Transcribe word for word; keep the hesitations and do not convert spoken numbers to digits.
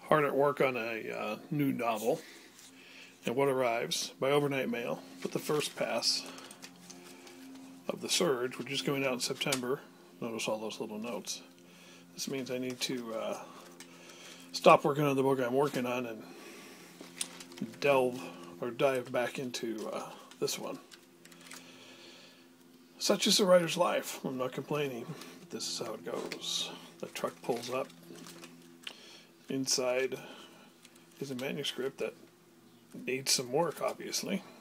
Hard at work on a uh, new novel, and what arrives by overnight mail with the first pass of The Surge, which is going out in September. Notice all those little notes. This means I need to uh, stop working on the book I'm working on and delve or dive back into uh, this one. Such is the writer's life. I'm not complaining, but this is how it goes. The truck pulls up. Inside is a manuscript that needs some work, obviously.